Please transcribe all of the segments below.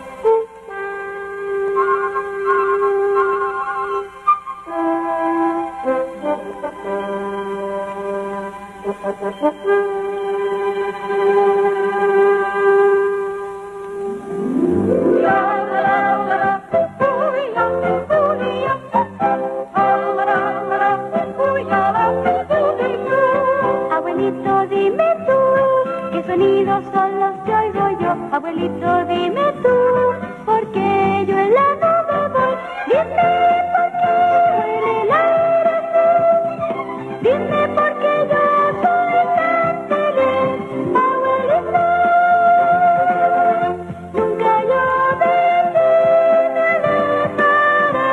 Abuelito, dime tú, ¿qué sonidos son los que oigo yo? Abuelito, dime tú, ¿por qué yo en la nube voy? Dime por qué huele el aire así. Dime por qué yo soy tan feliz, abuelito. Nunca yo de ti me alejaré.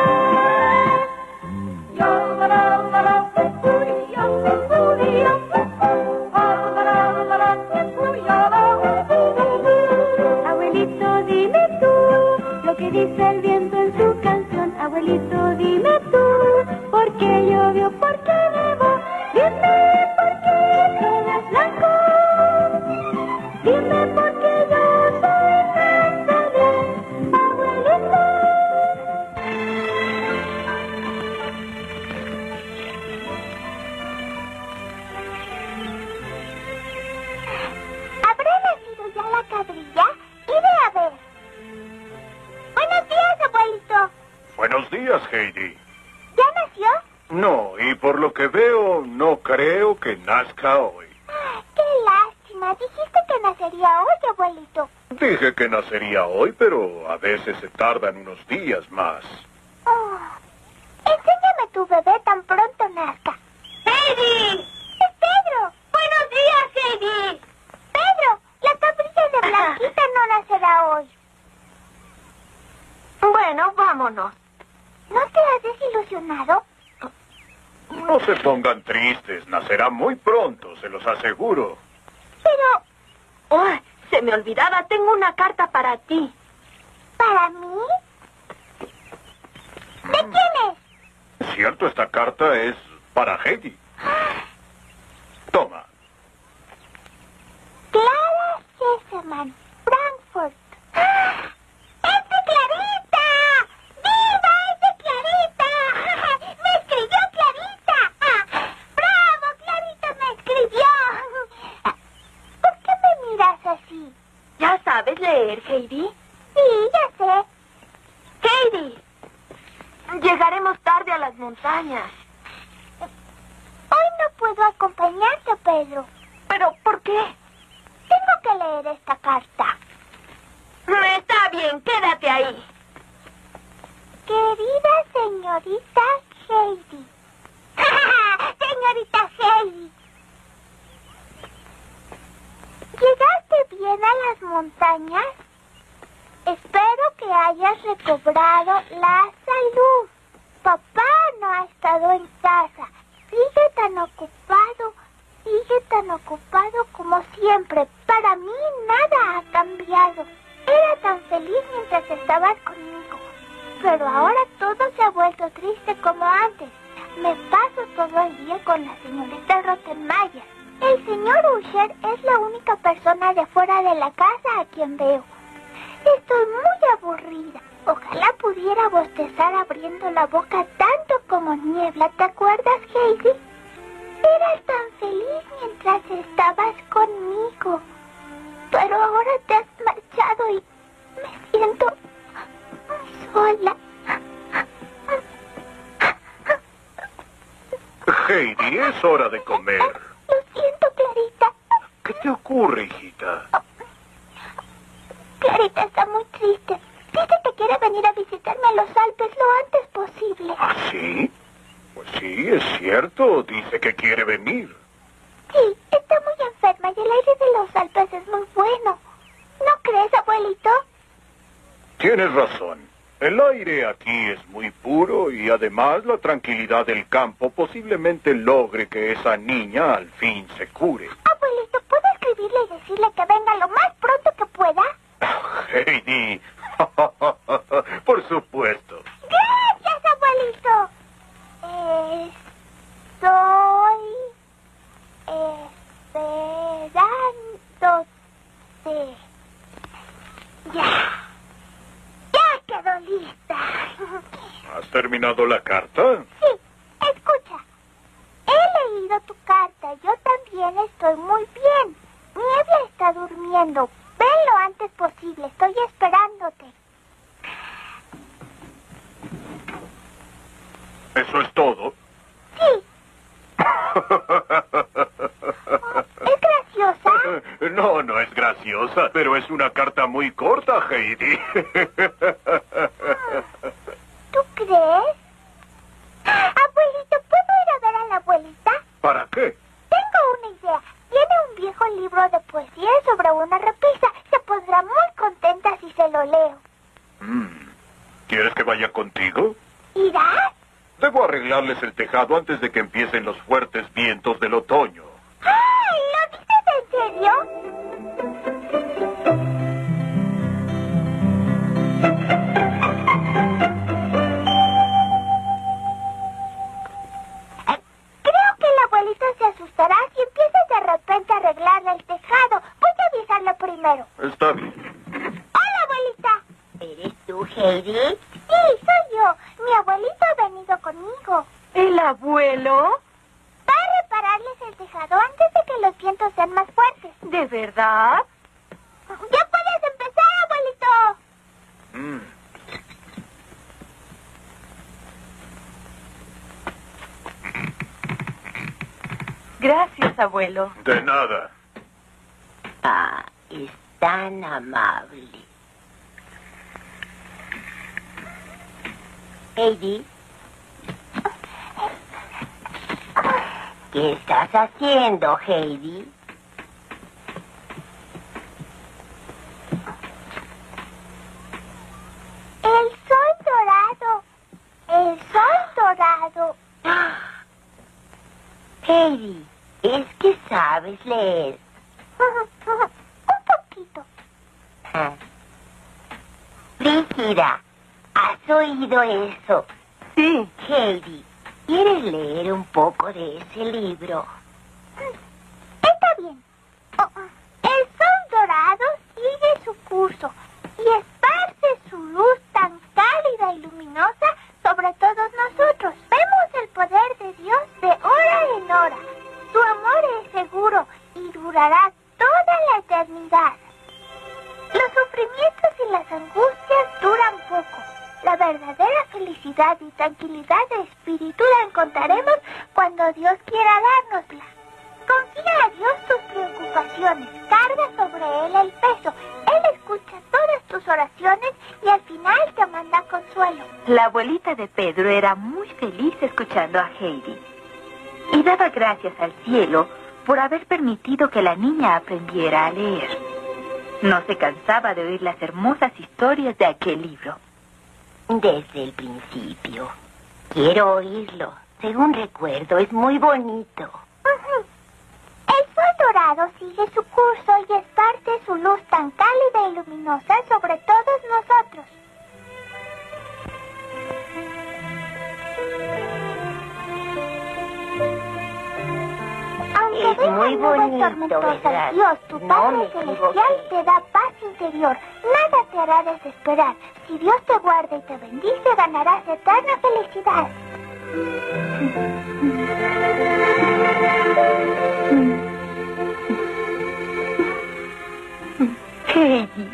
Abuelito, dime tú lo que dice el viento en su canción. Abuelito, dime tú por qué llovió, por qué nevó. Dime por qué todo es blanco. Dime por qué yo soy tan feliz, abuelito. ¿Habrá nacido ya la cabrilla? Iré a ver. Buenos días, abuelito. Buenos días, Heidi. ¿Ya nació? No, y por lo que veo, no creo que nazca hoy. ¡Qué lástima! Dijiste que nacería hoy, abuelito. Dije que nacería hoy, pero a veces se tardan unos días más. Oh. Enséñame tu bebé tan pronto nazca. ¡Heidi! ¡Es Pedro! ¡Buenos días, Heidi! ¡Pedro! La cabrilla de Blanquita no nacerá hoy. Bueno, vámonos. ¿No te has desilusionado? No se pongan tristes, nacerá muy pronto, se los aseguro. Pero, Oh, se me olvidaba, tengo una carta para ti. ¿para mí? ¿De quién es? Cierto, esta carta es para Heidi. Toma. Clara Sesseman, Frankfurt. ¡Es de Clarita! ¡Viva, es de Clarita! ¡Me escribió Clarita! ¡Bravo, Clarita me escribió! ¿Por qué me miras así? ¿Ya sabes leer, Heidi? Sí, ya sé. Heidi, llegaremos tarde a las montañas. Hoy no puedo acompañarte, Pedro. ¿Pero por qué? Tengo que leer esta carta. Está bien, quédate ahí. Querida señorita Heidi. Señorita Heidi. ¿Llegaste bien a las montañas? Espero que hayas recobrado la salud. Papá no ha estado en casa. Sigue tan ocupado como siempre. Para mí nada ha cambiado. Era tan feliz mientras estabas conmigo. Pero ahora todo se ha vuelto triste como antes. Me paso todo el día con la señorita Rottenmeier. El señor Usher es la única persona de fuera de la casa a quien veo. Estoy muy aburrida. Ojalá pudiera bostezar abriendo la boca tanto como Niebla. ¿Te acuerdas, Heidi? Eras tan feliz mientras estabas conmigo. Pero ahora te has marchado y me siento muy sola. Heidi, es hora de comer. Lo siento, Clarita. ¿Qué te ocurre, hijita? Clarita está muy triste. Dice que quiere venir a visitarme a los Alpes lo antes posible. ¿Ah, sí? Pues sí, es cierto. Dice que quiere venir. Sí, está muy enferma y el aire de los Alpes es muy bueno. ¿No crees, abuelito? Tienes razón. El aire aquí es muy puro y además la tranquilidad del campo posiblemente logre que esa niña al fin se cure. Abuelito, ¿puedo escribirle y decirle que venga lo más pronto que pueda? Heidi, por supuesto. ¡Gracias, abuelito! Estoy esperándote. Ya. terminado la carta? Sí, escucha. He leído tu carta. Yo también estoy muy bien. Niebla está durmiendo. Ven lo antes posible. Estoy esperándote. ¿Eso es todo? Sí. ¿Es graciosa? No, no es graciosa, pero es una carta muy corta, Heidi. ¿Tú crees? Abuelito, ¿puedo ir a ver a la abuelita? ¿Para qué? Tengo una idea. Tiene un viejo libro de poesía sobre una repisa. Se pondrá muy contenta si se lo leo. ¿Quieres que vaya contigo? ¿Irás? Debo arreglarles el tejado antes de que empiecen los fuertes vientos del otoño. ¡Ay! ¿Lo dices en serio? Creo que la abuelita se asustará si empiezas de repente a arreglarle el tejado. Voy a avisarle primero. Está bien. ¡Hola, abuelita! ¿Eres tú, Heidi? Sí, soy yo. Mi abuelito ha venido conmigo. ¿El abuelo? Va a repararles el tejado antes de que los vientos sean más fuertes. ¿De verdad? ¡Ya puedes empezar, abuelito! Gracias, abuelo. De nada. Ah, es tan amable. Heidi, ¿qué estás haciendo, Heidi? El sol dorado. El sol dorado. Heidi, es que sabes leer. Un poquito. Brígida, ¿has oído eso? Sí. Heidi, ¿quieres leer un poco de ese libro? Está bien. El sol dorado sigue su curso y esparce su luz tan cálida y luminosa sobre todos nosotros. Vemos el poder de Dios de hora en hora. Su amor es seguro y durará toda la eternidad. Los sufrimientos y las angustias duran poco. La verdadera felicidad y tranquilidad de espíritu la encontraremos cuando Dios quiera dárnosla. Confía a Dios tus preocupaciones, carga sobre Él el peso. Él escucha todas tus oraciones y al final te manda consuelo. La abuelita de Pedro era muy feliz escuchando a Heidi y daba gracias al cielo por haber permitido que la niña aprendiera a leer. No se cansaba de oír las hermosas historias de aquel libro. Desde el principio. Quiero oírlo. Según recuerdo, es muy bonito. El sol dorado sigue su curso y esparce su luz tan cálida y luminosa sobre todos nosotros. Aunque Es muy vengan nubes bonito, tormentosas, ¿verdad? Dios, tu No Padre me Celestial, equivoqué. te da paz interior. Nada te hará desesperar. Si Dios te guarda y te bendice, ganarás eterna felicidad. Heidi,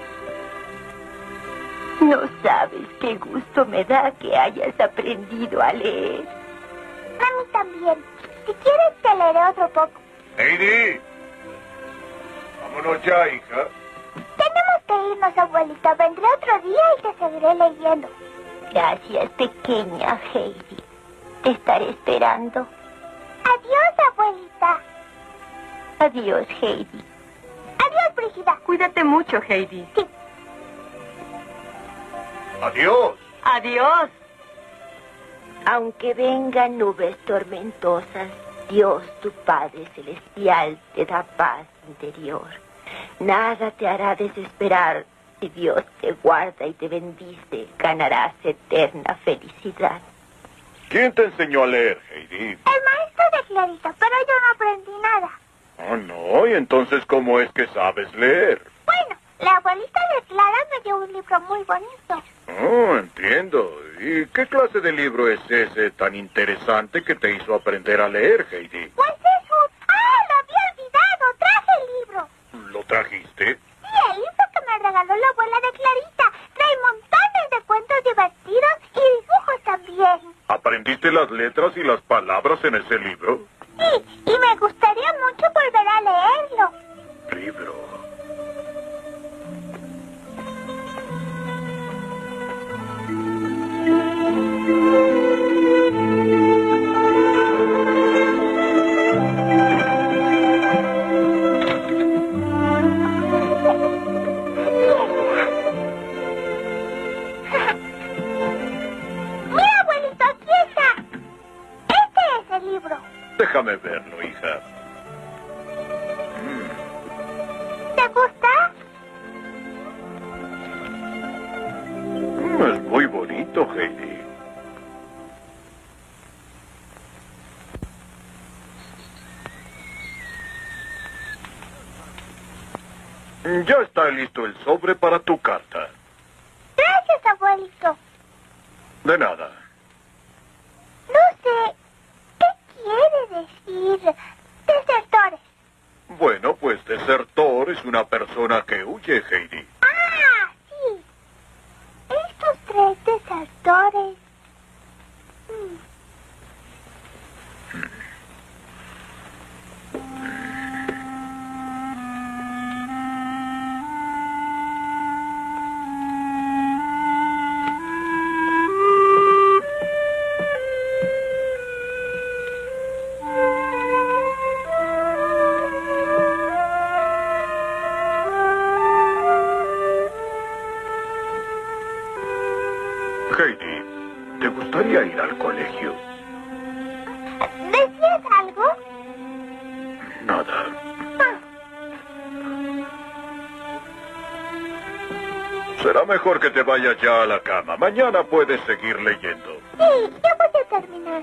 no sabes qué gusto me da que hayas aprendido a leer. A mí también. Si quieres, te leeré otro poco. Heidi. Vámonos ya, hija. Tenemos que irnos, abuelita. Vendré otro día y te seguiré leyendo. Gracias, pequeña Heidi. Te estaré esperando. Adiós, abuelita. Adiós, Heidi. Adiós, Brígida. Cuídate mucho, Heidi. Sí. Adiós. Adiós. Aunque vengan nubes tormentosas, Dios, tu Padre Celestial, te da paz interior. Nada te hará desesperar. Si Dios te guarda y te bendice, ganarás eterna felicidad. ¿Quién te enseñó a leer, Heidi? El maestro de Clarita, pero yo no aprendí nada. Oh, no. ¿Y entonces cómo es que sabes leer? Bueno, La abuelita de Clara me dio un libro muy bonito. Oh, entiendo. ¿Y qué clase de libro es ese tan interesante que te hizo aprender a leer, Heidi? Pues es un... ¡Ah, lo había olvidado! ¡Traje el libro! ¿Lo trajiste? Sí, el libro que me regaló la abuela de Clarita. Trae montones de cuentos divertidos y dibujos también. ¿Aprendiste las letras y las palabras en ese libro? Sí, y me gustaría mucho volver a leerlo. Libro. Mira, abuelito, aquí está. Este es el libro. Déjame verlo, hija. ¿Te gusta? Es muy bonito, Heidi. Ya está listo el sobre para tu carta. Gracias, abuelito. De nada. No sé, ¿qué quiere decir desertores? Bueno, pues desertor es una persona que huye, Heidi. Ah, sí. Estos 3 desertores. Heidi, ¿te gustaría ir al colegio? ¿Decías algo? Nada. Ah, Será mejor que te vayas ya a la cama. Mañana puedes seguir leyendo. sí, ya voy a terminar.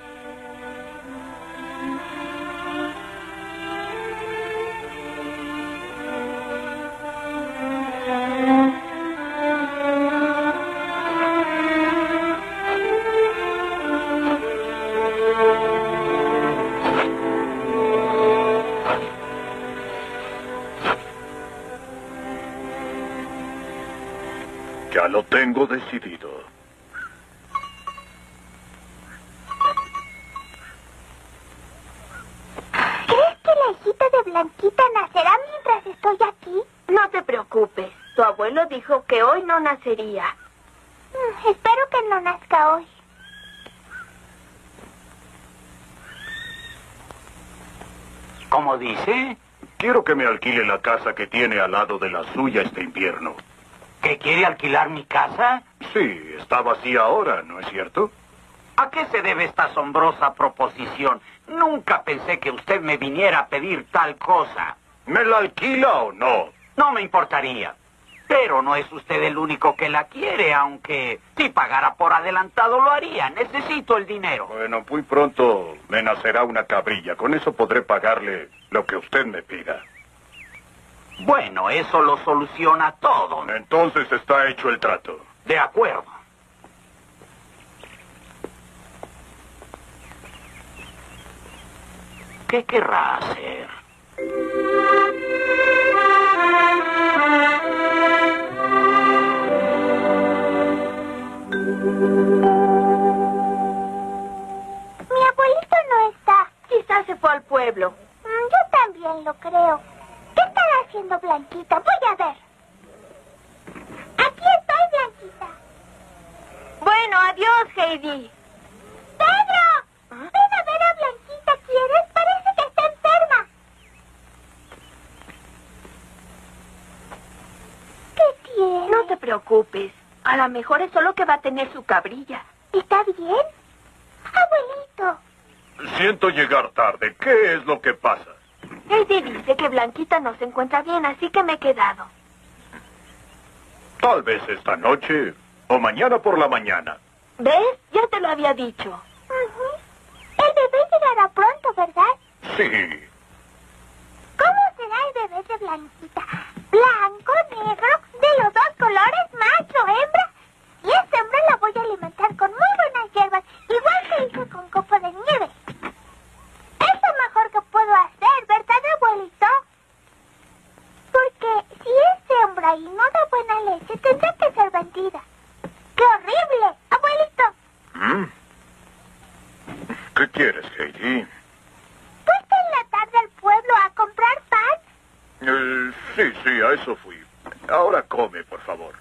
Ya lo tengo decidido. ¿Crees que la hijita de Blanquita nacerá mientras estoy aquí? No te preocupes. Tu abuelo dijo que hoy no nacería. Espero que no nazca hoy. ¿Cómo dice? Quiero que me alquile la casa que tiene al lado de la suya este invierno. ¿Que quiere alquilar mi casa? Sí, está vacía ahora, ¿no es cierto? ¿A qué se debe esta asombrosa proposición? Nunca pensé que usted me viniera a pedir tal cosa. ¿Me la alquila o no? No me importaría. Pero no es usted el único que la quiere, aunque si pagara por adelantado lo haría. Necesito el dinero. Bueno, muy pronto me nacerá una cabrilla. Con eso podré pagarle lo que usted me pida. Bueno, eso lo soluciona todo. Entonces está hecho el trato. De acuerdo. ¿Qué querrá hacer? Mi abuelito no está. Quizás se fue al pueblo. Yo también lo creo. ¿Qué estará haciendo Blanquita? Voy a ver. Aquí estoy, Blanquita. Bueno, adiós, Heidi. ¡Pedro! Ven a ver a Blanquita, ¿quieres? Parece que está enferma. ¿Qué tiene? No te preocupes. A lo mejor es solo que va a tener su cabrilla. ¿Está bien? Abuelito. Siento llegar tarde. ¿Qué es lo que pasa? Heidi dice que Blanquita no se encuentra bien, así que me he quedado. Tal vez esta noche o mañana por la mañana. ¿Ves? Ya te lo había dicho. El bebé llegará pronto, ¿verdad? Sí. ¿Cómo será el bebé de Blanquita? blanco, negro, de los dos colores, macho, hembra. Y esta hembra la voy a alimentar con muy buenas hierbas, igual que hice con copo de nieve. Es lo mejor que puedo hacer, ¿verdad, abuelito? Porque si es hembra y no da buena leche, tendrá que ser vendida. ¡Qué horrible, abuelito! ¿Qué quieres, Heidi? ¿Fuiste en la tarde al pueblo a comprar pan? Sí, a eso fui. Ahora come, por favor.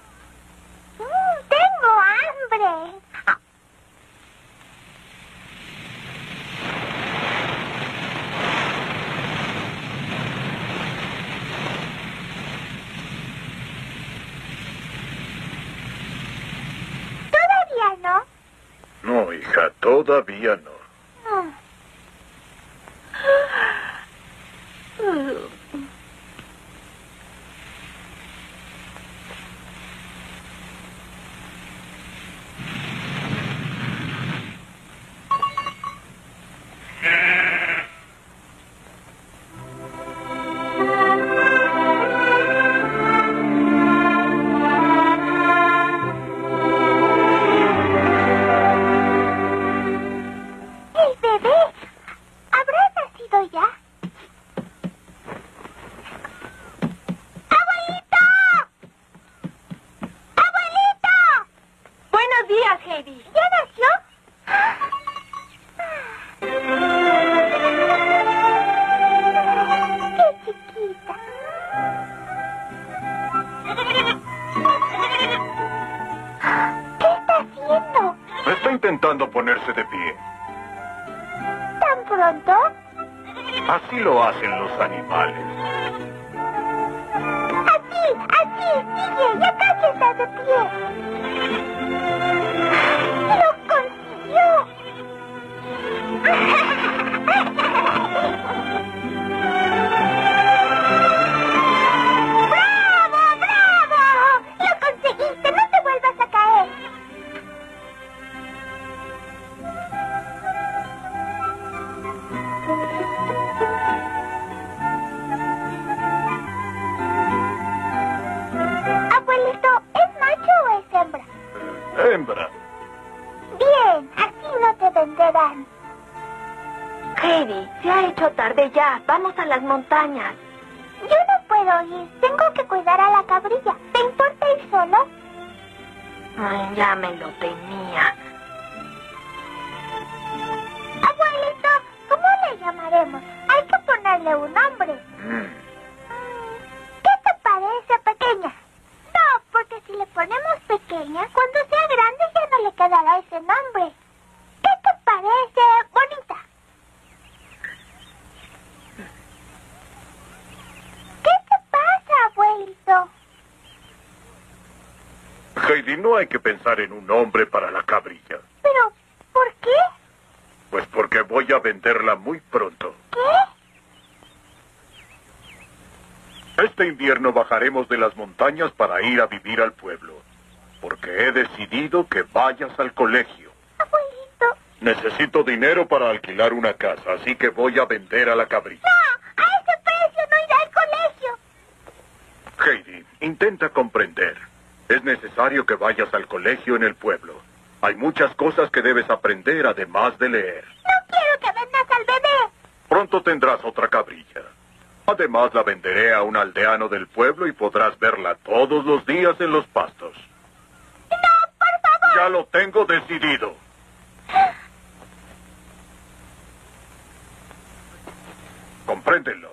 Tengo hambre. ¿Todavía no? No, hija, todavía no. El bebé. ¿Habrá nacido ya? ¡Abuelito! ¡Abuelito! Buenos días, Heidi. ¿Ya nació? ¡Qué chiquita! ¿Qué está haciendo? Está intentando ponerse de pie. ¿Tan pronto? Así lo hacen los animales. Aquí, sigue, ya casi está de pie. ¡Lo consiguió! ¡Bravo, bravo! ¡Lo conseguiste! ¡No te vuelvas a caer! Abuelito, ¿es macho o es hembra? Hembra. Bien, así no te venderán. Heidi, se ha hecho tarde ya. Vamos a las montañas. Yo no puedo ir, tengo que cuidar a la cabrilla. ¿Te importa ir solo? Ay, ya me lo temía. Abuelito, ¿cómo le llamaremos? Hay que ponerle un nombre. ¿Qué te parece, pequeña? No, porque si le ponemos pequeña, cuando sea grande ya no le quedará ese nombre. ¿Qué te parece, bonita? ¿Qué te pasa, abuelito? Heidi, no hay que pensar en un nombre para la cabrilla. ¿Pero por qué? Pues porque voy a venderla muy pronto. ¿Qué? Este invierno bajaremos de las montañas para ir a vivir al pueblo. Porque he decidido que vayas al colegio. Abuelito. Necesito dinero para alquilar una casa, así que voy a vender a la cabrilla. No, a ese precio no irá al colegio. Heidi, intenta comprender. Es necesario que vayas al colegio en el pueblo. Hay muchas cosas que debes aprender además de leer. No quiero que vendas al bebé. Pronto tendrás otra cabrilla. Además la venderé a un aldeano del pueblo y podrás verla todos los días en los pastos. No, por favor. Ya lo tengo decidido. Compréndelo.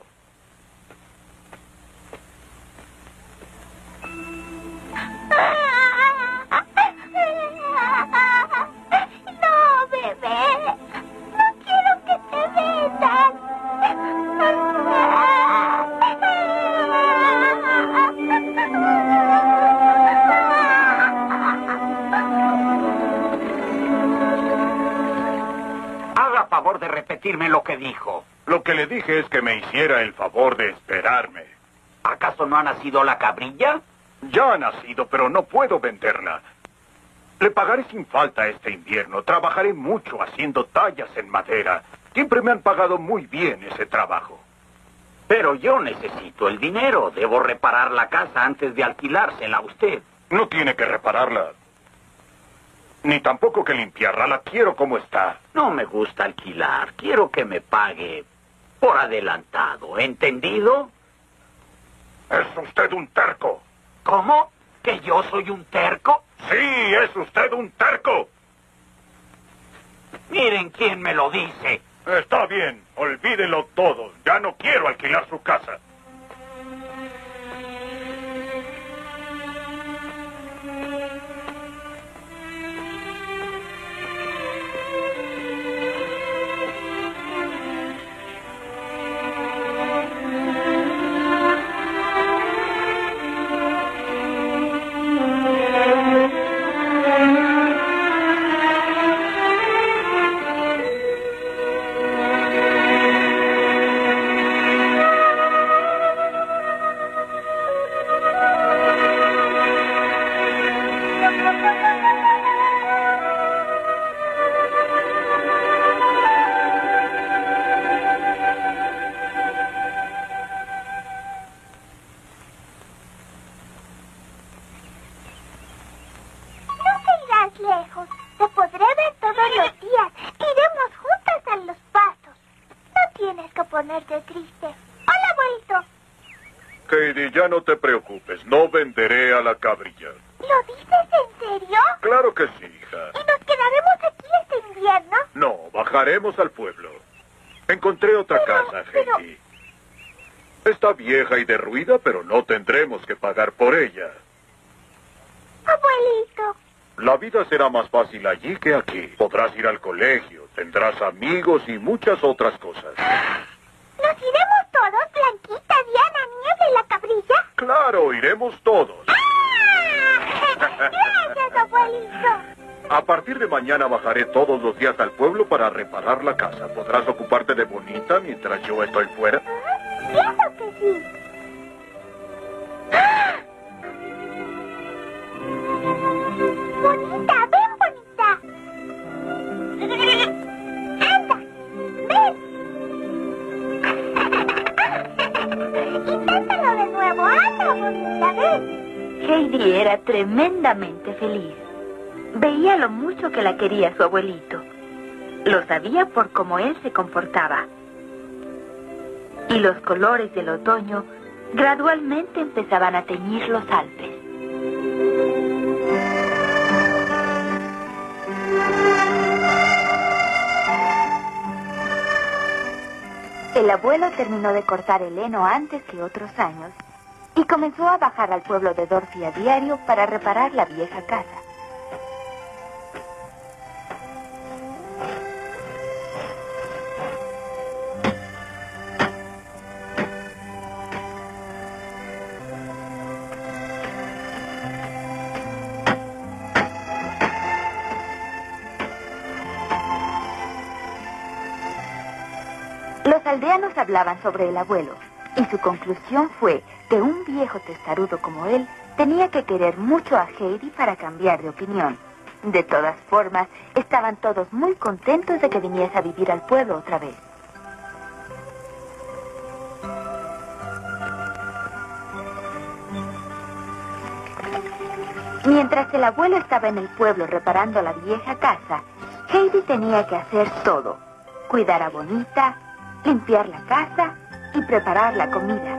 No, bebé. No quiero que te vendas. Haga favor de repetirme lo que dijo. Lo que le dije es que me hiciera el favor de esperarme. ¿Acaso no ha nacido la cabrilla? Ya ha nacido, pero no puedo venderla. Le pagaré sin falta este invierno. Trabajaré mucho haciendo tallas en madera. Siempre me han pagado muy bien ese trabajo. Pero yo necesito el dinero. Debo reparar la casa antes de alquilársela a usted. No tiene que repararla. Ni tampoco que limpiarla. La quiero como está. No me gusta alquilar. Quiero que me pague por adelantado. ¿Entendido? Es usted un terco. ¿Cómo? ¿Que yo soy un terco? Sí, es usted un terco. Miren quién me lo dice. Está bien, olvídenlo todos. Ya no quiero alquilar su casa. Lejos. Te podré ver todos los días. Iremos juntas a los pastos. No tienes que ponerte triste. Hola, abuelito. Heidi, ya no te preocupes. No venderé a la cabrilla. ¿Lo dices en serio? Claro que sí, hija. ¿Y nos quedaremos aquí este invierno? No, bajaremos al pueblo. Encontré otra casa, Heidi. Está vieja y derruida, pero no tendremos que pagar por ella. Abuelito. La vida será más fácil allí que aquí. Podrás ir al colegio, tendrás amigos y muchas otras cosas. ¿Nos iremos todos, Blanquita, Diana, Nieve y la cabrilla? Claro, iremos todos. ¡Ah! Gracias, abuelito. A partir de mañana bajaré todos los días al pueblo para reparar la casa. ¿Podrás ocuparte de Bonita mientras yo estoy fuera? Claro que sí. ¡Ah! Bonita, ven, Bonita. Anda, ven. Inténtalo de nuevo. Anda, Bonita, ven. Heidi era tremendamente feliz. Veía lo mucho que la quería su abuelito. Lo sabía por cómo él se comportaba. Y los colores del otoño gradualmente empezaban a teñir los Alpes. El abuelo terminó de cortar el heno antes que otros años y comenzó a bajar al pueblo de Dorothy a diario para reparar la vieja casa. Los aldeanos hablaban sobre el abuelo, y su conclusión fue que un viejo testarudo como él tenía que querer mucho a Heidi para cambiar de opinión. De todas formas, estaban todos muy contentos de que viniese a vivir al pueblo otra vez. Mientras el abuelo estaba en el pueblo reparando la vieja casa, Heidi tenía que hacer todo: cuidar a Bonita, limpiar la casa y preparar la comida.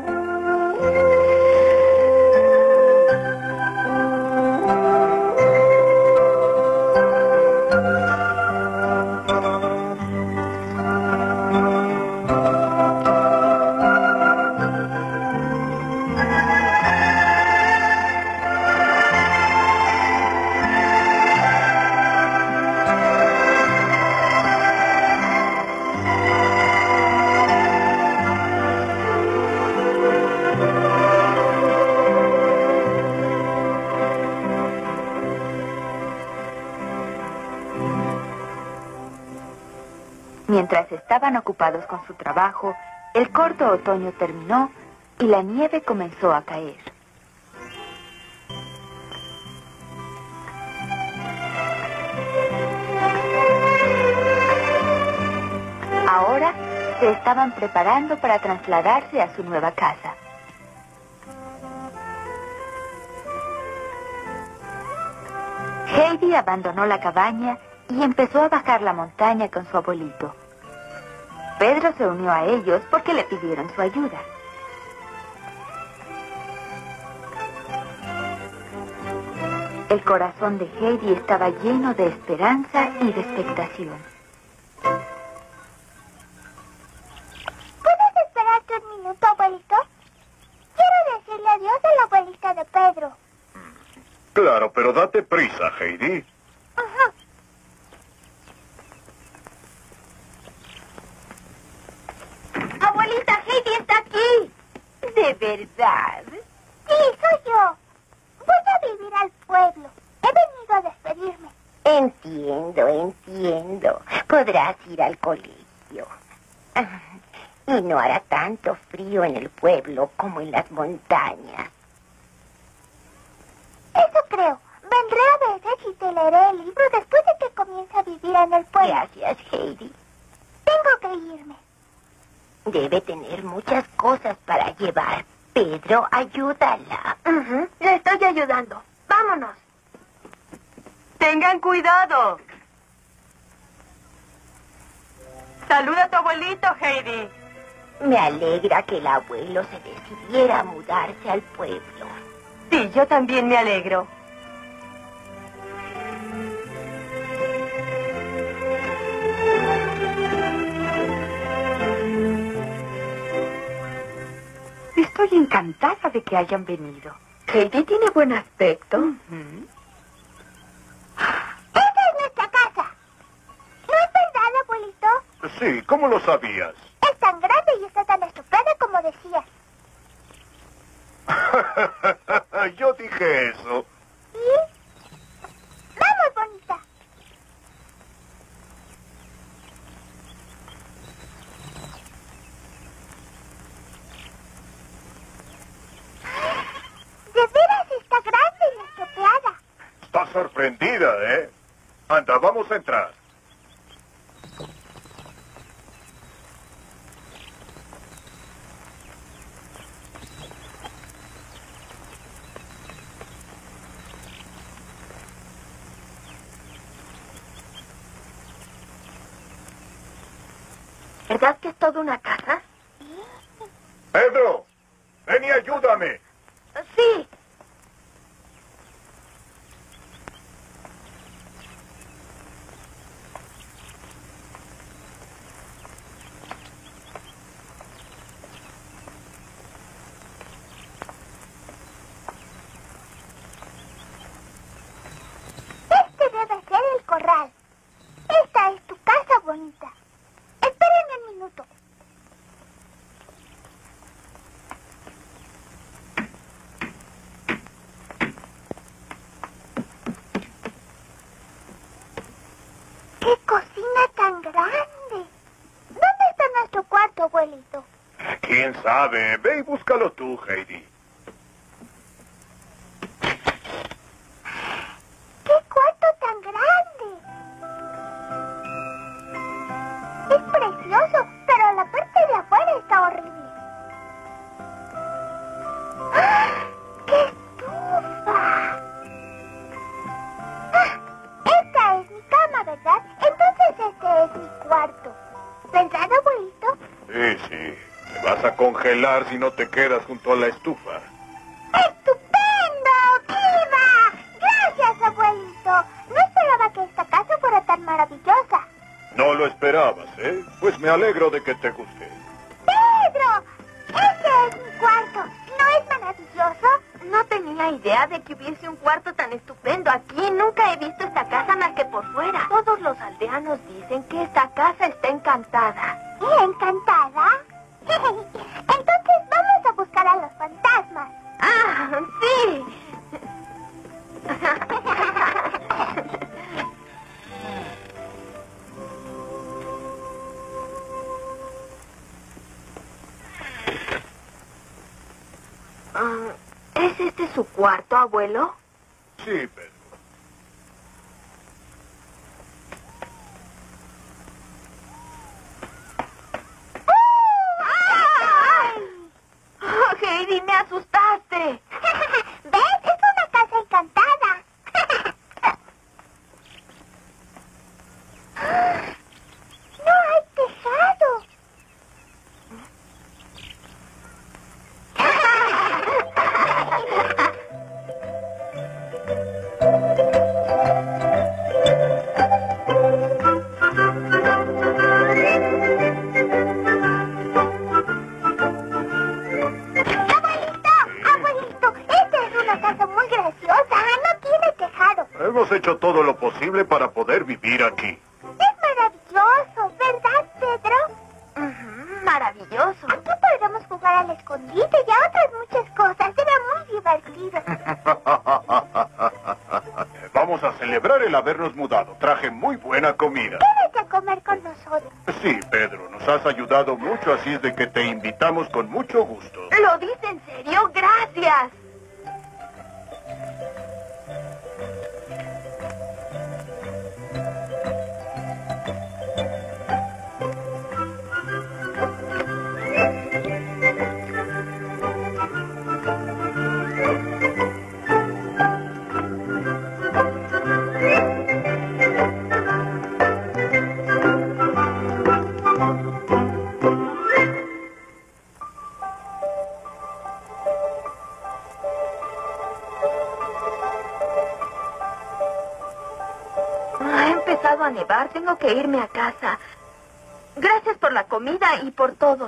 Mientras estaban ocupados con su trabajo, el corto otoño terminó y la nieve comenzó a caer. Ahora se estaban preparando para trasladarse a su nueva casa. Heidi abandonó la cabaña y empezó a bajar la montaña con su abuelito. Pedro se unió a ellos porque le pidieron su ayuda. El corazón de Heidi estaba lleno de esperanza y de expectación. ¿Puedes esperarte un minuto, abuelito? Quiero decirle adiós a la abuelita de Pedro. Claro, pero date prisa, Heidi. Ajá. Abuelita, Heidi está aquí. ¿De verdad? Sí, soy yo. Voy a vivir al pueblo. He venido a despedirme. Entiendo. Podrás ir al colegio. Y no hará tanto frío en el pueblo como en las montañas. Eso creo. Vendré a veces y te leeré el libro después de que comience a vivir en el pueblo. Gracias, Heidi. Tengo que irme. Debe tener muchas cosas para llevar. Pedro, ayúdala. Le estoy ayudando. Vámonos. Tengan cuidado. Saluda a tu abuelito, Heidi. Me alegra que el abuelo se decidiera a mudarse al pueblo. Sí, yo también me alegro. Estoy encantada de que hayan venido. Heidi tiene buen aspecto. Esa es nuestra casa. ¿No es verdad, abuelito? Sí, ¿cómo lo sabías? Es tan grande y está tan estupenda como decías. Yo dije eso. ¿Sí? Vamos, bonita. De veras está grande y estropeada. Estás sorprendida, ¿eh? Anda, vamos a entrar. ¿Verdad que es toda una casa? Pedro, ven y ayúdame. Sí. Este debe ser el corral. Esta es tu casa, bonita. Espérenme un minuto. ¡Qué cocina tan grande! ¿Dónde está nuestro cuarto, abuelito? ¿Quién sabe? Ve y búscalo tú, Heidi. ¡Qué cuarto tan grande! Es precioso, pero la parte de afuera está horrible. ¡Ah! ¡Qué estufa! ¡Ah! Esta es mi cama, ¿verdad? Entonces este es mi cuarto. ¿Verdad, abuelito? Sí. Te vas a congelar si no te quedas junto a la estufa. ¡Estupendo! ¡Viva! ¡Gracias, abuelito! No esperaba que esta casa fuera tan maravillosa. No lo esperabas, ¿eh? Pues me alegro de que te guste. ¡Pedro! ¡Ese es mi cuarto! ¿No es maravilloso? No tenía idea de que hubiese un cuarto tan estupendo aquí. Nunca he visto esta casa más que por fuera. Todos los aldeanos dicen que esta casa está encantada. ¿Encantada? Entonces vamos a buscar a los fantasmas. ¡Ah, sí! ¿Es este su cuarto, abuelo? Sí, Pedro. Hemos hecho todo lo posible para poder vivir aquí. Es maravilloso, ¿verdad, Pedro? Maravilloso. Aquí podremos jugar al escondite y a otras muchas cosas. Será muy divertido. Vamos a celebrar el habernos mudado. Traje muy buena comida. Quédate a comer con nosotros. Sí, Pedro, nos has ayudado mucho, así es de que te invitamos con mucho gusto. ¿Lo dice en serio? Gracias. Ha empezado a nevar. Tengo que irme a casa. Gracias por la comida y por todo.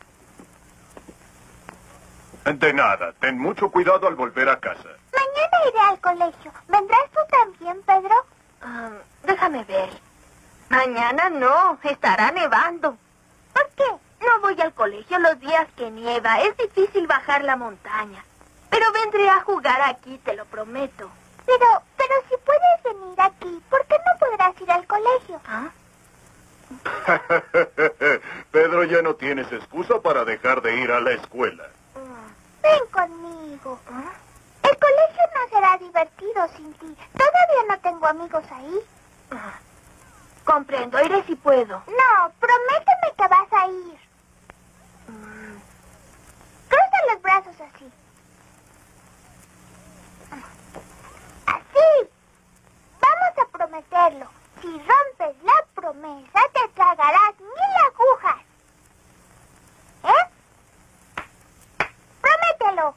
De nada, ten mucho cuidado al volver a casa. Mañana iré al colegio. ¿Vendrás tú también, Pedro? Déjame ver. Mañana no. Estará nevando. ¿Por qué? No voy al colegio los días que nieva. Es difícil bajar la montaña. Pero vendré a jugar aquí, te lo prometo. Pero si puedes venir aquí, ¿por qué no podrás ir al colegio? ¿Ah? Pedro, ya no tienes excusa para dejar de ir a la escuela. Ven conmigo. El colegio no será divertido sin ti. Todavía no tengo amigos ahí. Comprendo, iré si puedo. No, prométeme que vas a ir. Cruza los brazos así. Así. Vamos a prometerlo. Si rompes la promesa, te tragarás 1000 agujas. ¿Eh? Promételo.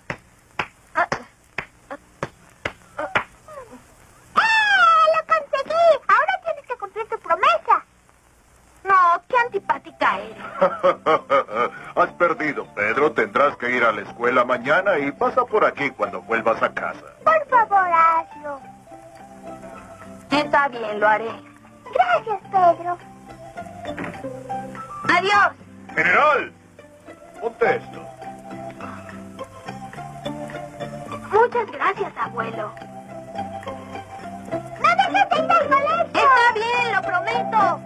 ¡Lo conseguí! Ahora tienes que cumplir tu promesa. No, qué antipática eres. Has perdido, Pedro. Tendrás que ir a la escuela mañana y pasa por aquí cuando vuelvas a casa. Por favor, hazlo. Está bien, lo haré. Gracias, Pedro. Adiós. General, ponte esto. Muchas gracias, abuelo. ¡No dejes de ir al colegio! Está bien, lo prometo.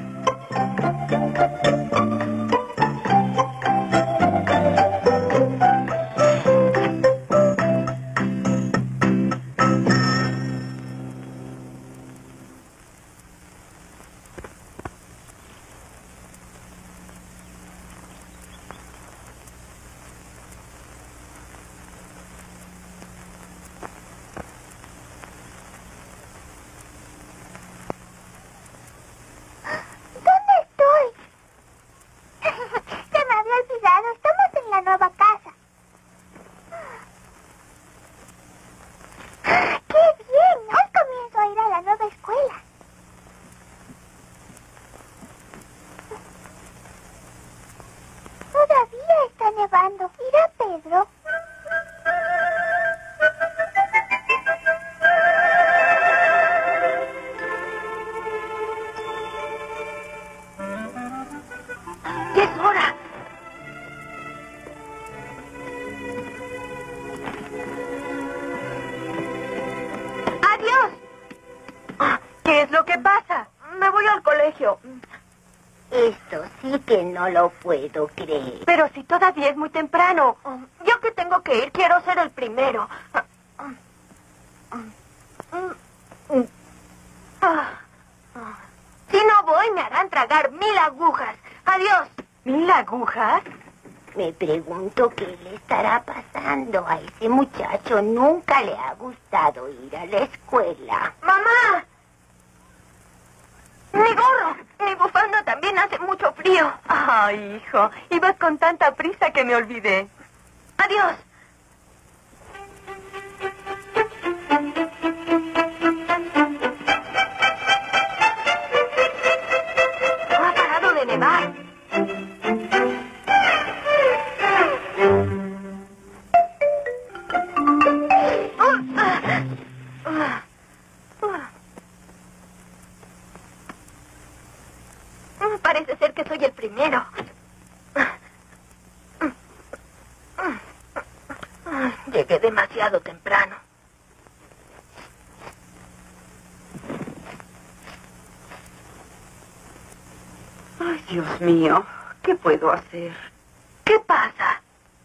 Esto sí que no lo puedo creer. Pero si todavía es muy temprano. Yo que tengo que ir, quiero ser el primero. Si no voy, me harán tragar 1000 agujas. Adiós. ¿1000 agujas? Me pregunto qué le estará pasando. A ese muchacho nunca le ha gustado ir a la escuela. ¡Mamá! Mi gorro, mi bufanda también hace mucho frío. Ay, hijo, ibas con tanta prisa que me olvidé. Adiós. Ha parado de nevar. soy el primero. Llegué demasiado temprano. Ay, Dios mío, ¿qué puedo hacer? ¿Qué pasa?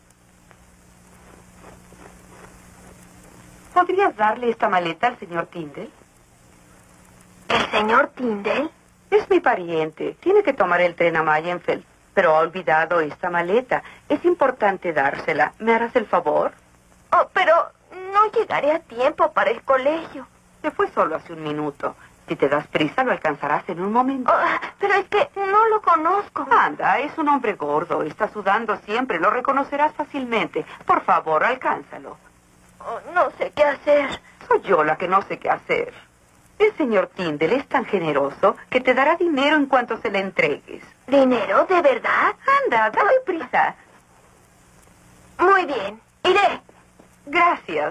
¿Podrías darle esta maleta al señor Tyndall? ¿El señor Tyndall? Es mi pariente. Tiene que tomar el tren a Mayenfeld, pero ha olvidado esta maleta. Es importante dársela. ¿Me harás el favor? Oh, pero no llegaré a tiempo para el colegio. Se fue solo hace un minuto. Si te das prisa, lo alcanzarás en un momento. Oh, pero es que no lo conozco. Anda, es un hombre gordo. Está sudando siempre. Lo reconocerás fácilmente. Por favor, alcánzalo. Oh, no sé qué hacer. Soy yo la que no sé qué hacer. El señor Tyndall es tan generoso que te dará dinero en cuanto se le entregues. ¿Dinero? ¿De verdad? Anda, dale prisa. Muy bien, iré. Gracias.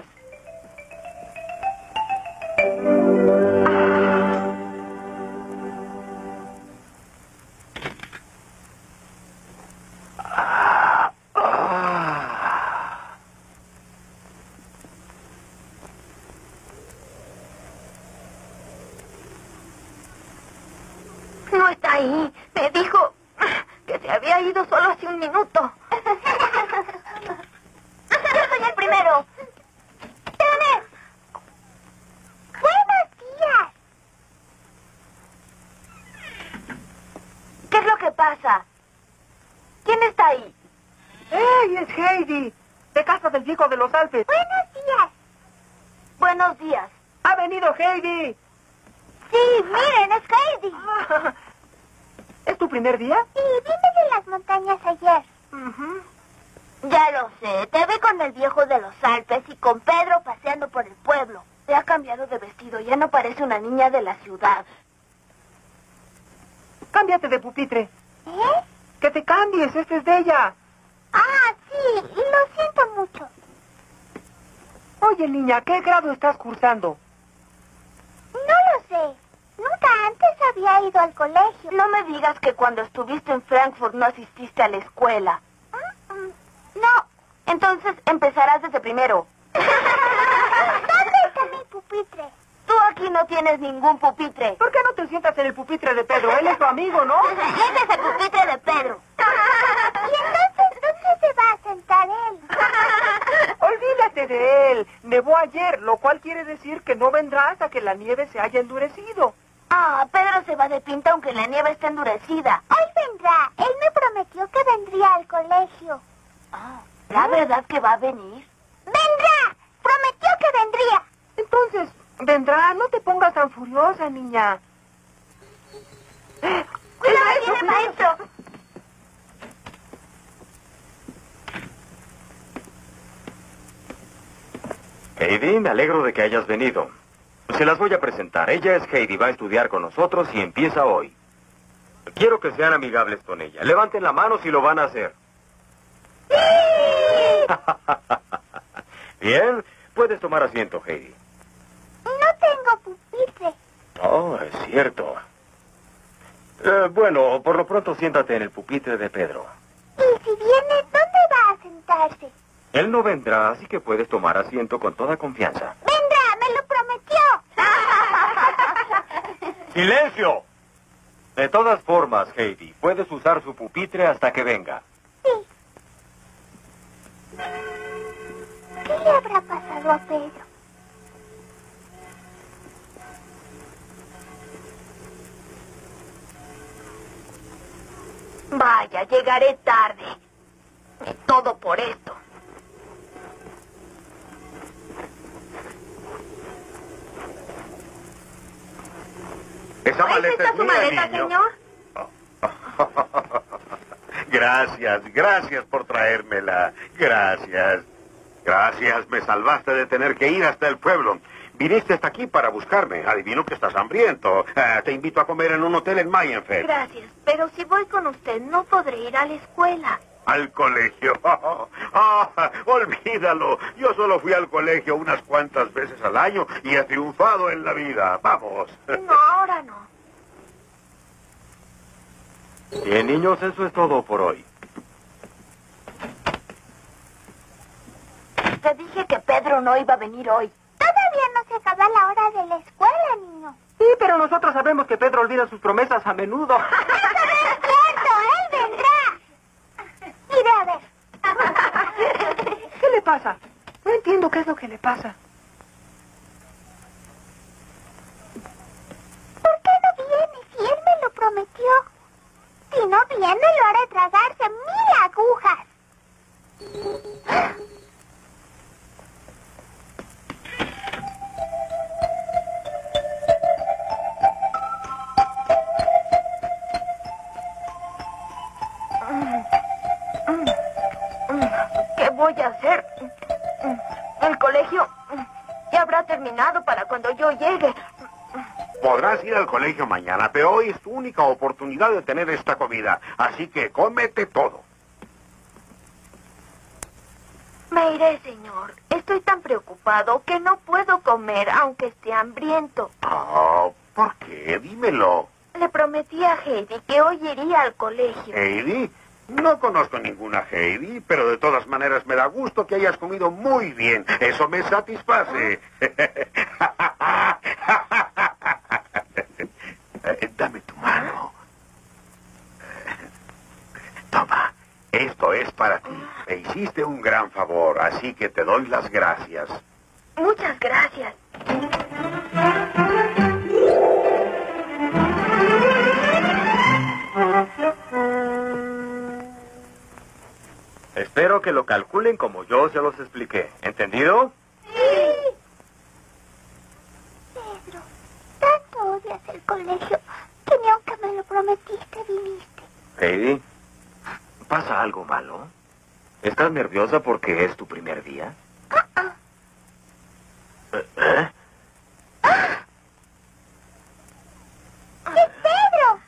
No está ahí. Me dijo que se había ido solo hace un minuto. Yo soy el primero. ¡Tene! Buenos días. ¿Qué es lo que pasa? ¿Quién está ahí? ¡Ey, es Heidi! De casa del viejo de los Alpes. Buenos días. Buenos días. ¡Ha venido Heidi! Sí, miren, es Heidi. ¿Es tu primer día? Sí, vine de las montañas ayer. Ya lo sé. Te vi con el viejo de los Alpes y con Pedro paseando por el pueblo. Se ha cambiado de vestido. Ya no parece una niña de la ciudad. Cámbiate de pupitre. ¿Eh? ¡Que te cambies! ¡Este es de ella! Ah, sí, lo siento mucho. Oye, niña, ¿qué grado estás cursando? No lo sé. Nunca antes había ido al colegio. No me digas que cuando estuviste en Frankfurt no asististe a la escuela. No. Entonces empezarás desde primero. ¿Dónde está mi pupitre? Tú aquí no tienes ningún pupitre. ¿Por qué no te sientas en el pupitre de Pedro? Él es tu amigo, ¿no? Ese es el pupitre de Pedro. ¿Y entonces dónde se va a sentar él? Olvídate de él. Nevó ayer, lo cual quiere decir que no vendrá hasta que la nieve se haya endurecido. Ah, Pedro se va de pinta aunque la nieve esté endurecida. Él vendrá. Él me prometió que vendría al colegio. ¿La verdad que va a venir? ¡Vendrá! Prometió que vendría. Entonces, vendrá. No te pongas tan furiosa, niña. ¡Cuidado, viene maestro! Heidi, me alegro de que hayas venido. Se las voy a presentar. Ella es Heidi, va a estudiar con nosotros y empieza hoy. Quiero que sean amigables con ella. Levanten la mano si lo van a hacer. Bien, puedes tomar asiento, Heidi. No tengo pupitre. Oh, es cierto. Bueno, por lo pronto siéntate en el pupitre de Pedro. Y si viene, ¿dónde va a sentarse? Él no vendrá, así que puedes tomar asiento con toda confianza. ¡Vendrá! ¡Me lo prometió! ¡Silencio! De todas formas, Heidi, puedes usar su pupitre hasta que venga. Sí. ¿Qué le habrá pasado a Pedro? Vaya, llegaré tarde. Y todo por esto. Esa maleta ¿Está es su mía, maleta, niño. señor? Gracias por traérmela. Gracias. Gracias, me salvaste de tener que ir hasta el pueblo. Viniste hasta aquí para buscarme. Adivino que estás hambriento. Te invito a comer en un hotel en Mayenfeld. Gracias, pero si voy con usted no podré ir a la escuela. Al colegio. Olvídalo. Yo solo fui al colegio unas cuantas veces al año y he triunfado en la vida. Vamos. No, ahora no. Bien, niños, eso es todo por hoy. Te dije que Pedro no iba a venir hoy. Todavía no se acaba la hora de la escuela, niño. Sí, pero nosotros sabemos que Pedro olvida sus promesas a menudo. ¡Eso no es cierto! ¡Él vendrá! Iré a ver. ¿Qué le pasa? No entiendo qué es lo que le pasa. ¿Por qué no viene si él me lo prometió? Si no viene, lo haré tragarse 1000 agujas. ¿Qué voy a hacer? El colegio ya habrá terminado para cuando yo llegue. Podrás ir al colegio mañana, pero hoy es tu única oportunidad de tener esta comida. Así que cómete todo. Me iré, señor. Estoy tan preocupado que no puedo comer aunque esté hambriento. Oh, ¿por qué? Dímelo. Le prometí a Heidi que hoy iría al colegio. ¿Heidi? No conozco ninguna Heidi, pero de todas maneras me da gusto que hayas comido muy bien. Eso me satisface. Dame tu mano. Toma, esto es para ti. Me hiciste un gran favor, así que te doy las gracias. Muchas gracias. Espero que lo calculen como yo se los expliqué. ¿Entendido? Pedro, tanto odias el colegio que ni aunque me lo prometiste viniste. Heidi, ¿pasa algo malo? ¿Estás nerviosa porque es tu primer día? ¿Eh? ¡Es Pedro!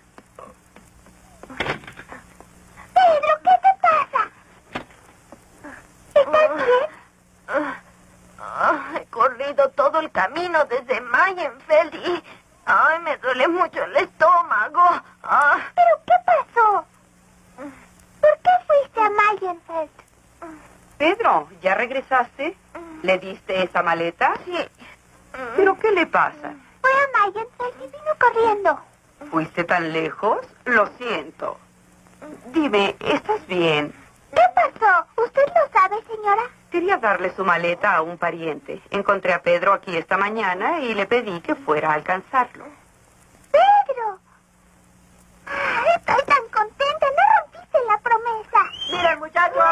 Pedro, ¿qué te pasa? ¿Estás bien? He corrido todo el camino desde Mayenfeld y... Ay, me duele mucho el estómago. ¿Pero qué pasó? ¿Por qué fuiste a Mayenfeld? Pedro, ¿ya regresaste? ¿Le diste esa maleta? Sí. ¿Pero qué le pasa? Fue a Mayenfeld y vino corriendo. ¿Fuiste tan lejos? Lo siento. Dime, ¿estás bien? ¿Qué pasó? ¿Usted lo sabe, señora? Quería darle su maleta a un pariente. Encontré a Pedro aquí esta mañana y le pedí que fuera a alcanzarlo. ¡Pedro! Estoy tan contenta. No rompiste la promesa. ¡Miren, muchachos!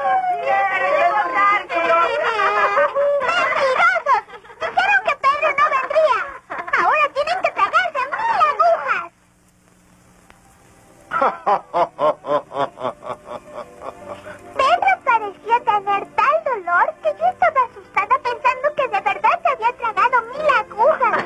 ¡Mentirosos! Dijeron que Pedro no vendría. Ahora tienen que tragarse 1000 agujas. Pedro parecía tener tal dolor que yo estaba asustada pensando que de verdad se había tragado 1000 agujas.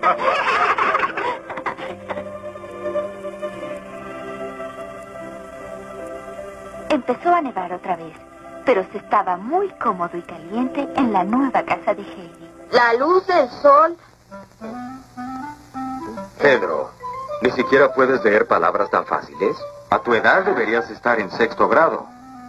Empezó a nevar otra vez, pero se estaba muy cómodo y caliente en la nueva casa de Heidi. La luz del sol. Pedro, ¿ni siquiera puedes leer palabras tan fáciles? A tu edad deberías estar en 6º grado.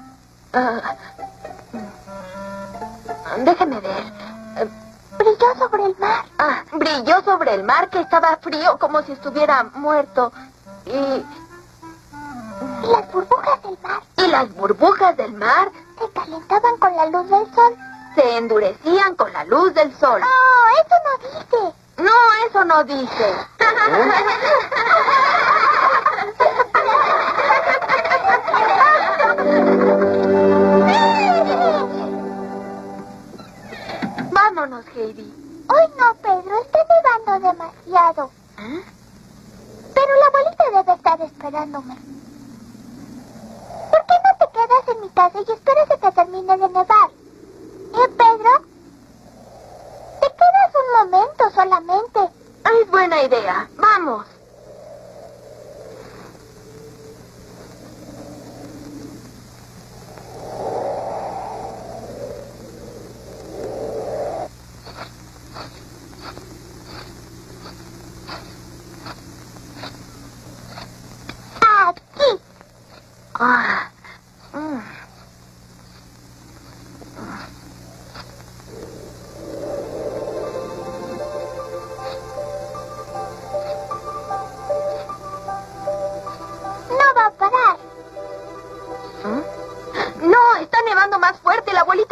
Déjeme ver. Brilló sobre el mar. Brilló sobre el mar que estaba frío como si estuviera muerto. Y las burbujas del mar Y las burbujas del mar se calentaban con la luz del sol. se endurecían con la luz del sol. ¡Oh, eso no dice! No, eso no dice. Vámonos, Heidi. Hoy no, Pedro, está nevando demasiado. Pero la abuelita debe estar esperándome. ¿Por qué no te quedas en mi casa y esperas a que termine de nevar? Pedro? Te quedas un momento solamente. Es buena idea. Vamos. Aquí.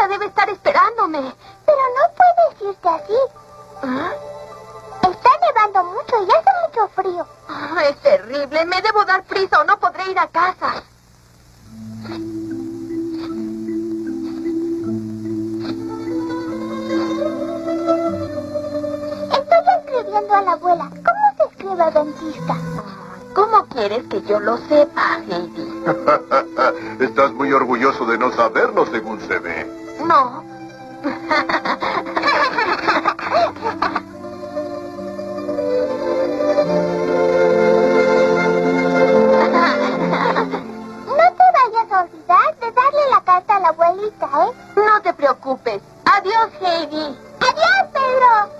abuelita debe estar esperándome. Pero no puedes irte así. ¿Ah? Está nevando mucho y hace mucho frío. Es terrible. Me debo dar prisa o no podré ir a casa. Estoy escribiendo a la abuela. ¿Cómo se escribe dentista? ¿Cómo quieres que yo lo sepa, Heidi? Estás muy orgulloso de no saberlo, según se ve. No. No te vayas a olvidar de darle la carta a la abuelita, ¿eh? No te preocupes. Adiós, Heidi. ¡Adiós, Pedro!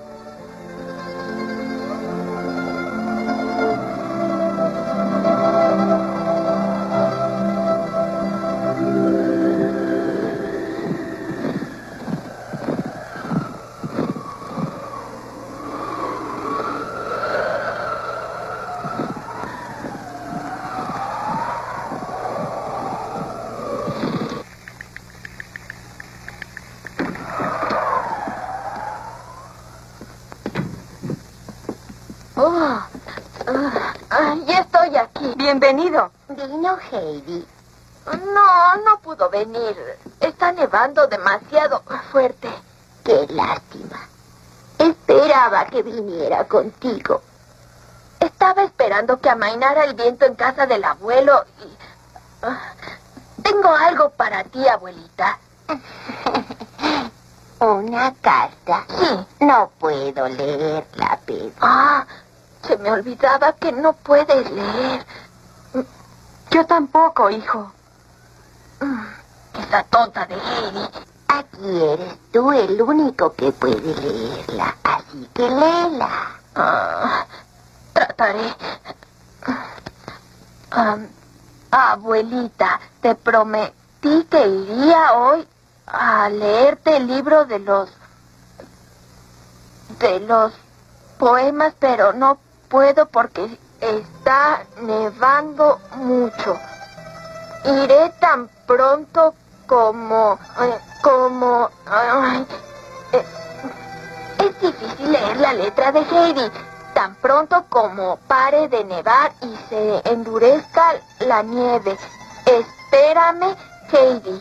Ya estoy aquí. Bienvenido. ¿Vino Heidi? No pudo venir. Está nevando demasiado fuerte. Qué lástima. Esperaba que viniera contigo. Estaba esperando que amainara el viento en casa del abuelo y... tengo algo para ti, abuelita. ¿Una carta? Sí. No puedo leerla, Pedro. Se me olvidaba que no puedes leer. Yo tampoco, hijo. Esa tonta de Heidi. Aquí eres tú el único que puede leerla, así que léela. Trataré. Abuelita, te prometí que iría hoy a leerte el libro de los poemas, pero no puedo porque está nevando mucho. Iré tan pronto como... es difícil leer la letra de Heidi. Tan pronto como pare de nevar y se endurezca la nieve. Espérame, Heidi.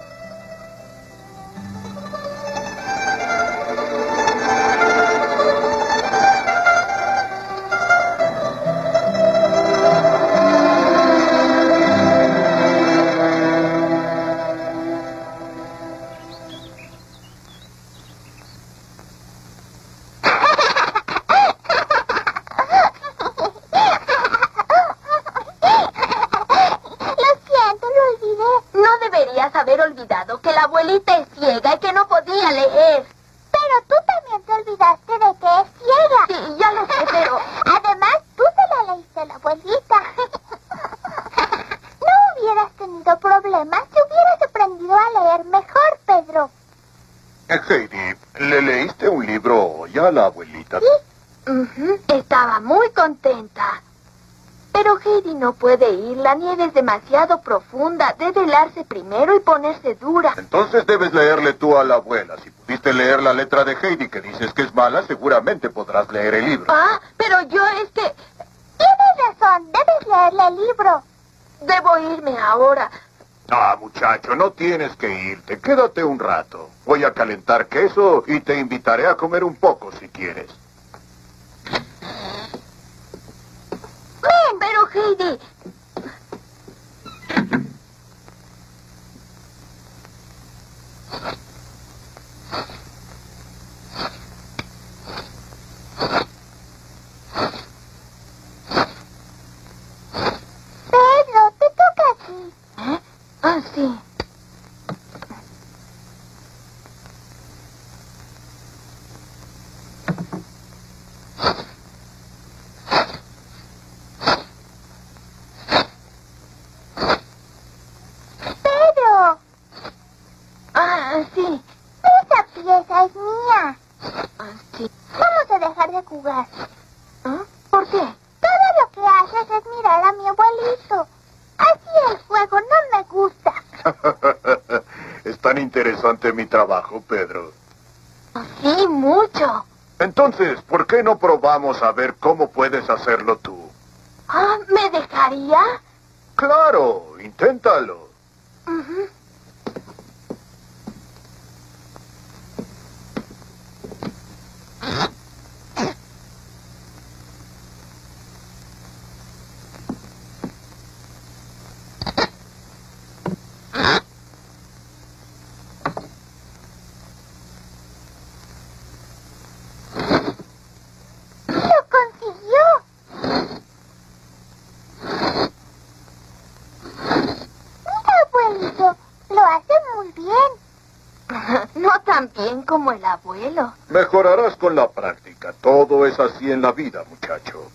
Haber olvidado que la abuelita es ciega y que no podía leer. Pero tú también te olvidaste de que es ciega. Sí, ya lo sé, pero... Además, tú se la leíste a la abuelita. No hubieras tenido problemas si hubieras aprendido a leer mejor, Pedro. Heidi, ¿le leíste un libro hoy a la abuelita? Sí. Estaba muy contenta. Pero Heidi no puede ir. La nieve es demasiado profunda. Debe helarse primero y ponerse dura. Entonces debes leerle tú a la abuela. Si pudiste leer la letra de Heidi que dices que es mala, seguramente podrás leer el libro. Pero yo es que... Tienes razón. Debes leerle el libro. Debo irme ahora. Muchacho, no tienes que irte. Quédate un rato. Voy a calentar queso y te invitaré a comer un poco si quieres. Pero Heidi... Pedro, te toca aquí. Sí. Sí. Esa pieza es mía. Sí. Vamos a dejar de jugar. ¿Por qué? Todo lo que haces es mirar a mi abuelito. Así el juego no me gusta. ¿Es tan interesante mi trabajo, Pedro? Sí, mucho. Entonces, ¿por qué no probamos a ver cómo puedes hacerlo tú? Ah, ¿me dejaría? Claro, inténtalo. Ujú. ¡Lo consiguió! Mira, abuelito, lo hace muy bien. No tan bien como el abuelo. Mejorarás con la práctica. Todo es así en la vida, muchacho.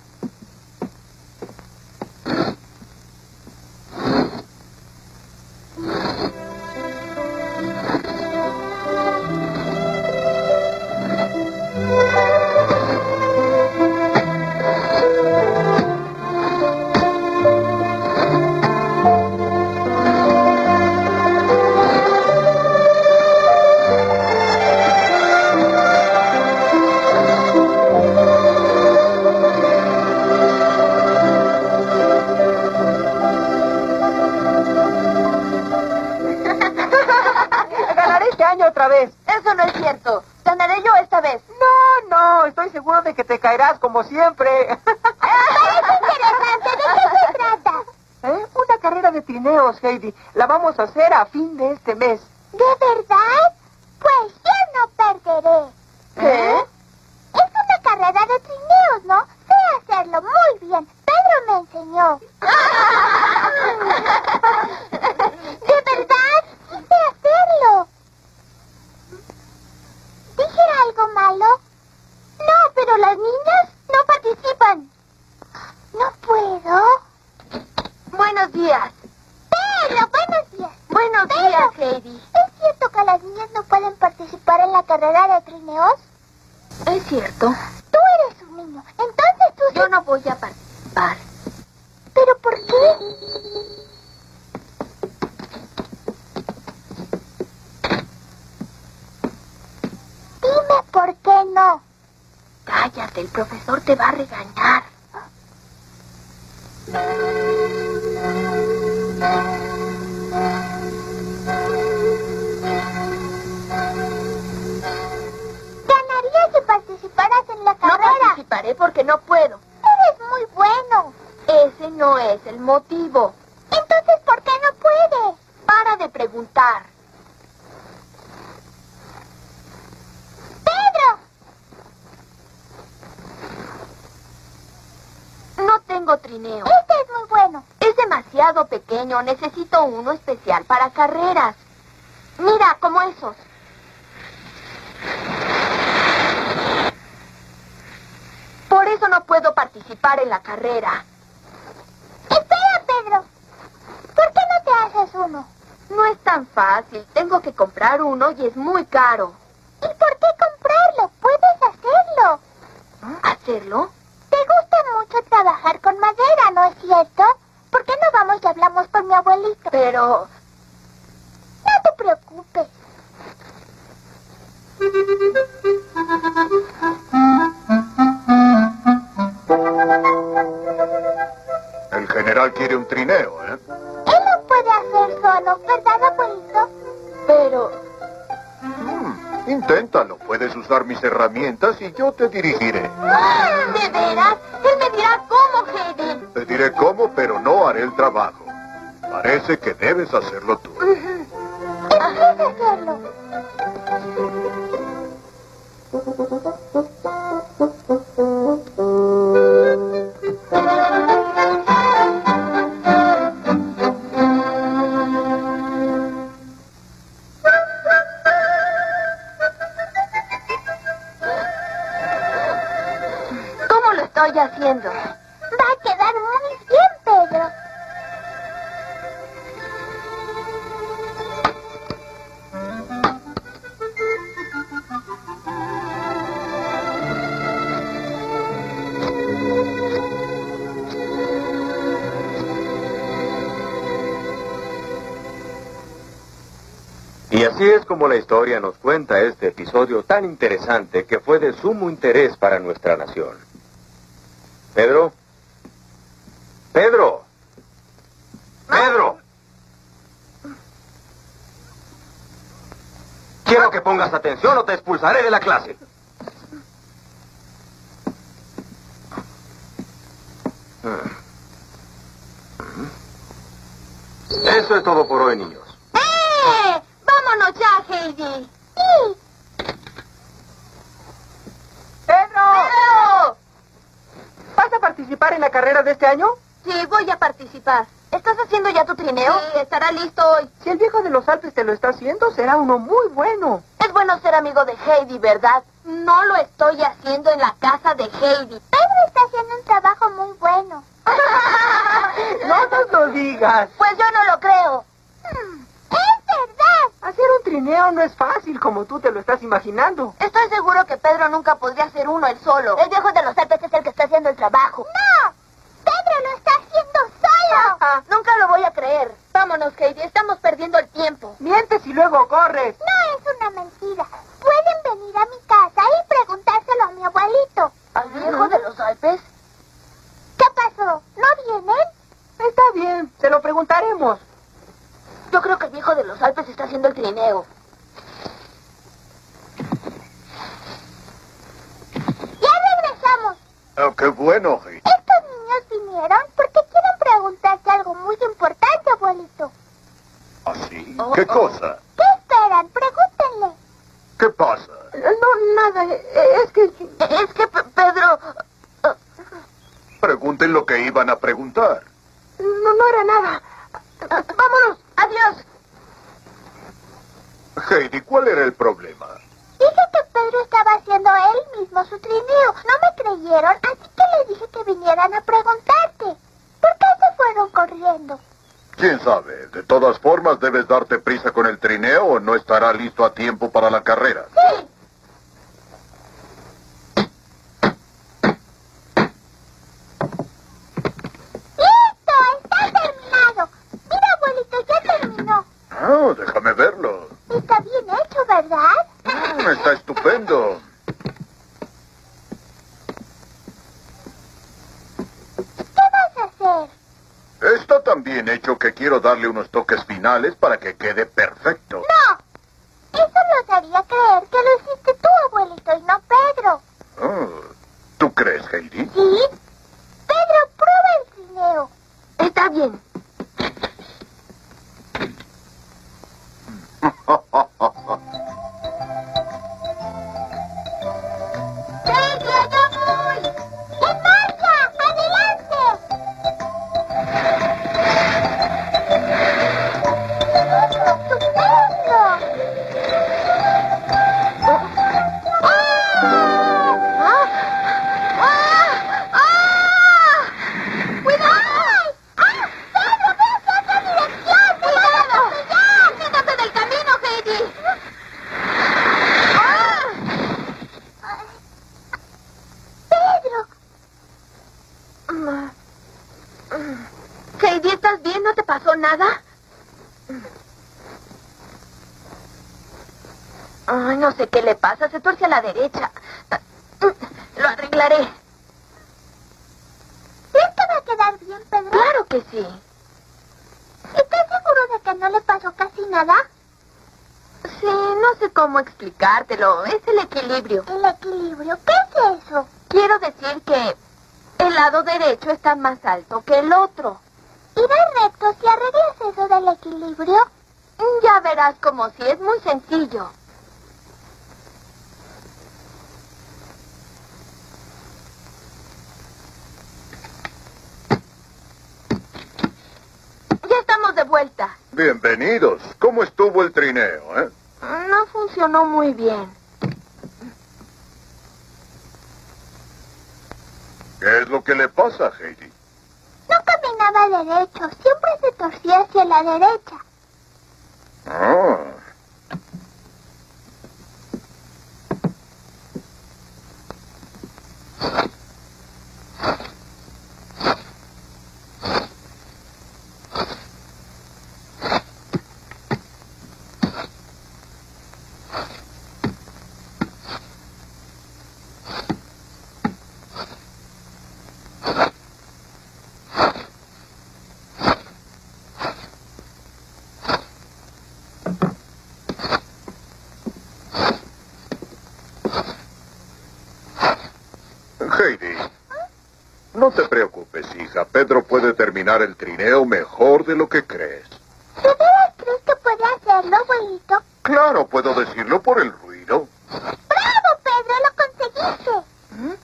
Ganaré este año otra vez. Eso no es cierto. Ganaré yo esta vez. No, estoy seguro de que te caerás como siempre. Parece interesante. ¿De qué se trata? Una carrera de trineos, Heidi. La vamos a hacer a fin de este mes. ¿De verdad? Pues yo no perderé. ¿Qué? Es una carrera de trineos, ¿no? Sé hacerlo muy bien. Pedro me enseñó. ¿De verdad? Sí sé hacerlo. ¿Dije algo malo? No, pero las niñas no participan. No puedo. Buenos días. Pedro, buenos días. Buenos Pero, días, Heidi. ¿es cierto que las niñas no pueden participar en la carrera de trineos? Es cierto. Tú eres un niño, entonces tú... Yo no voy a participar. ¿Pero por qué? Dime por qué no. Cállate, el profesor te va a regañar. Ganaría si participaras en la No carrera. participaré porque no puedo. Eres muy bueno. Ese no es el motivo. Entonces, ¿por qué no puedes? Para de preguntar. ¡Pedro! No tengo trineo. Este es muy bueno. Es demasiado pequeño. Necesito uno especial para carreras. Mira, como esos. Por eso no puedo participar en la carrera. Espera, Pedro. ¿Por qué no te haces uno? No es tan fácil. Tengo que comprar uno y es muy caro. ¿Y por qué comprarlo? Puedes hacerlo. ¿Hacerlo? Te gusta mucho trabajar con madera, ¿no es cierto? ¿Por qué no vamos y hablamos con mi abuelito? Pero... No te preocupes. El general quiere un trineo, ¿eh? Él lo puede hacer solo, ¿verdad, abuelito? Pero... Inténtalo. Puedes usar mis herramientas y yo te dirigiré. ¿De veras? Él me dirá cómo, Heidi. Te diré cómo, pero no haré el trabajo. Parece que debes hacerlo tú. Empieza a hacerlo. ¿Cómo lo estoy haciendo? Va a quedar muy bien, Pedro. Así es como la historia nos cuenta este episodio tan interesante que fue de sumo interés para nuestra nación. Pedro. ¡Pedro! ¡Pedro! Quiero que pongas atención o te expulsaré de la clase. Eso es todo por hoy, niños. ¡Vámonos ya, Heidi! ¡Sí! ¡Pedro! ¡Pedro! ¿Vas a participar en la carrera de este año? Sí, voy a participar. ¿Estás haciendo ya tu trineo? Sí, estará listo hoy. Si el viejo de los Alpes te lo está haciendo, será uno muy bueno. Es bueno ser amigo de Heidi, ¿verdad? No lo estoy haciendo en la casa de Heidi. Pedro está haciendo un trabajo muy bueno. No nos lo digas. Pues yo no lo creo. ¡Es verdad! Hacer un trineo no es fácil como tú te lo estás imaginando. Estoy seguro que Pedro nunca podría hacer uno él solo. El viejo de los Alpes es el que está haciendo el trabajo. ¡No! ¡Pedro lo está haciendo solo! Nunca lo voy a creer. Vámonos, Heidi. Estamos perdiendo el tiempo. Mientes y luego corres. No es una mentira. Pueden venir a mi casa y preguntárselo a mi abuelito. ¿Al viejo de los Alpes? ¿Qué pasó? ¿No vienen? Está bien, se lo preguntaremos. Yo creo que el viejo de los Alpes está haciendo el trineo. ¡Ya regresamos! Oh, qué bueno, Heidi. Estos niños vinieron porque quieren preguntarte algo muy importante, abuelito. ¿Ah, sí? ¿Qué cosa? ¿Qué esperan? Pregúntenle. ¿Qué pasa? No, nada, es que... Pedro... Pregunten lo que iban a preguntar. No era nada. ¡Vámonos! ¡Adiós! Heidi, ¿cuál era el problema? Dije que Pedro estaba haciendo él mismo su trineo. No me creyeron, así que les dije que vinieran a preguntarte. ¿Por qué se fueron corriendo? ¿Quién sabe? De todas formas, debes darte prisa con el trineo o no estará listo a tiempo para la carrera. Sí. ¡Listo! ¡Está terminado! Mira, abuelito, ya terminó. Ah, déjame verlo. Está bien hecho, ¿verdad? Está estupendo. ¿Qué vas a hacer? Está tan bien hecho que quiero darle unos toques finales para que quede perfecto. ¡No! Eso nos haría creer que lo hiciste tú, abuelito, y no Pedro. Ah, ¿tú crees, Heidi? ¿Sí? Pedro, prueba el trineo. Está bien. ¡Pedro, ya voy! ¡En marcha! ¡Adelante! ¡Estupendo! ¡Cuidado! ¡Pedro, ve hacia otra dirección! ¡Cuidado! ¡Ya! ¡Quítate del camino, Heidi! Pedro, Heidi, ¿estás bien? ¿No te pasó nada? Ay, no sé qué le pasa. Se tuerce a la derecha. Lo arreglaré. ¿crees que va a quedar bien, Pedro? Claro que sí. ¿Estás seguro de que no le pasó casi nada? Sí, no sé cómo explicártelo. Es el equilibrio. ¿El equilibrio? ¿Qué es eso? Quiero decir que el lado derecho está más alto que el otro. ¿Irás recto si arreglas eso del equilibrio? Ya verás como si es muy sencillo. Ya estamos de vuelta. Bienvenidos. ¿Cómo estuvo el trineo, eh? No funcionó muy bien. ¿Qué es lo que le pasa, Heidi? No caminaba derecho, siempre se torcía hacia la derecha. Ah. No te preocupes, hija. Pedro puede terminar el trineo mejor de lo que crees. ¿De veras crees que puede hacerlo, abuelito? Claro, puedo decirlo por el ruido. ¡Bravo, Pedro! ¡Lo conseguiste!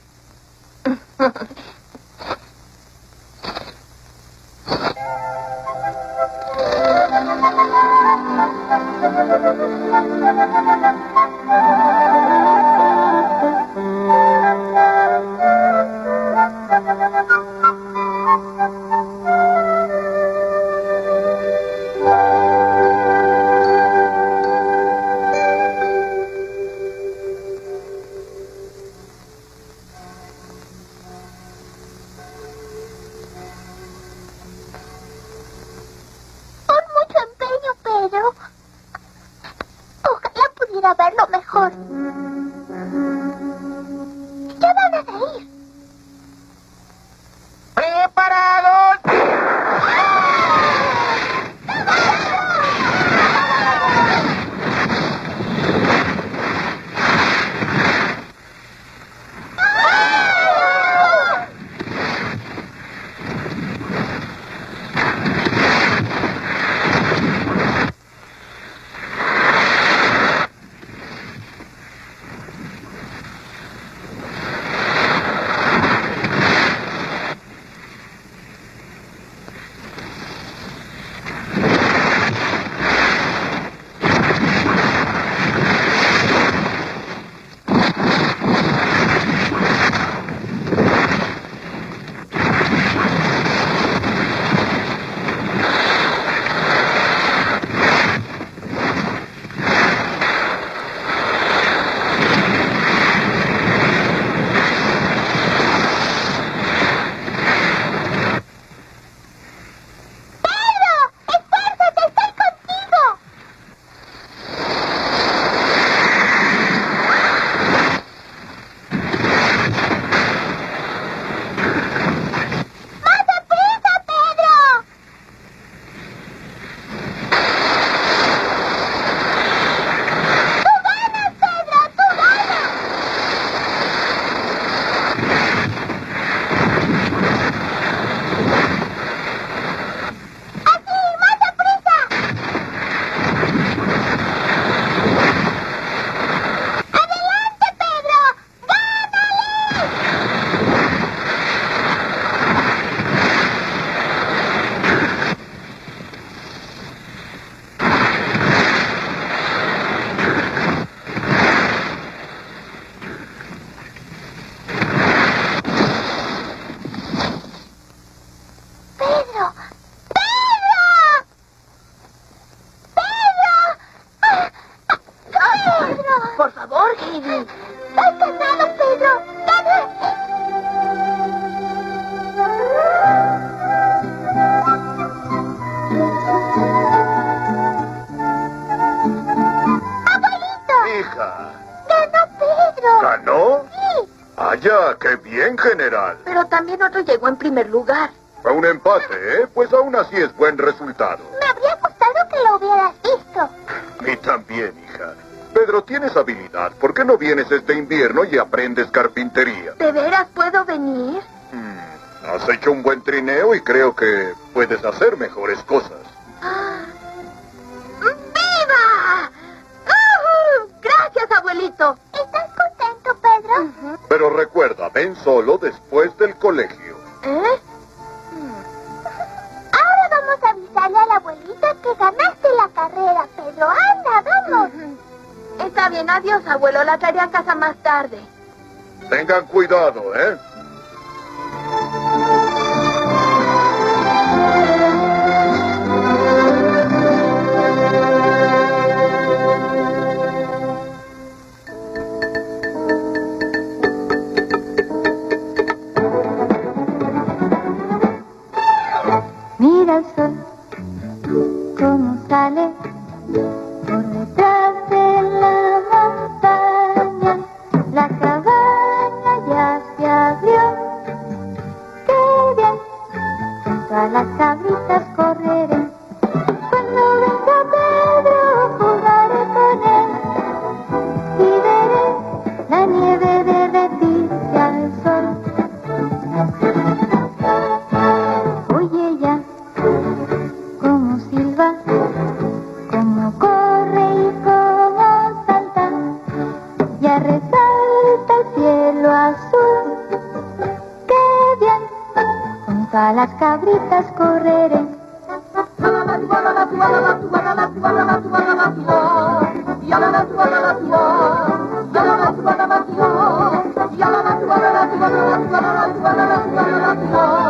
Verlo mejor. Ya van a reír. ¡Preparados! Por favor, Heidi. ¡Has ganado, Pedro! ¡Ganaste! ¡Abuelito! Hija. ¡Ganó Pedro! ¿Ganó? Sí. Vaya, qué bien, general. Pero también otro llegó en primer lugar. Fue un empate, ¿eh? Pues aún así es buen resultado. Me habría gustado que lo hubieras visto. A mí también, hija. Pedro, tienes habilidad. ¿Por qué no vienes este invierno y aprendes carpintería? ¿De veras puedo venir? Has hecho un buen trineo y creo que puedes hacer mejores cosas. ¡Viva! Gracias, abuelito. ¿Estás contento, Pedro? Pero recuerda, ven solo después del colegio. ¿Eh? Ahora vamos a avisarle a la abuelita que ganaste la carrera, Pedro. ¡Anda, vamos! Está bien, adiós, abuelo. La traeré a casa más tarde. Tengan cuidado, ¿eh? Mira el sol, cómo sale por detrás de la montaña. La cabaña ya se abrió. ¡Qué bien! Junto a las cabritas correré. Cuando venga Pedro jugaré con él y veré la nieve derretirse al sol. junto a las cabritas correré. Ya